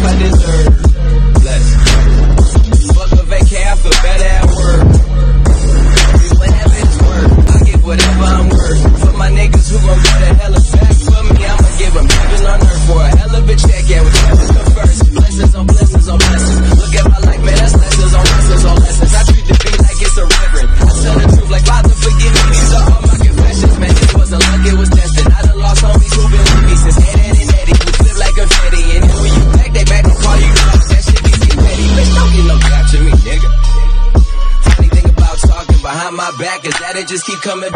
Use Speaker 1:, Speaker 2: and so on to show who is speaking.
Speaker 1: I deserve. Bless. Fuck a vacay, I feel better at work. Whatever it's worth, I get whatever I'm worth. For my niggas who gon' get a hella back for me, I'ma give them heaven on earth for a hell of a check. Yeah, whatever come first. Blessings on blessings on blessings. Look at my life, man, that's lessons on lessons on lessons. I treat the beat like it's a reverend. I tell the truth like Father, forgive me. These are all my confessions, man. This wasn't luck, it was destined. I done lost homies who been with me since Eddie and Eddie. We flip like a Fetty, and then when you back, they back gon' call you up. That shit be too petty. Bitch, don't get no gap to me, nigga. Funny thing about talking behind my back is that it just keep coming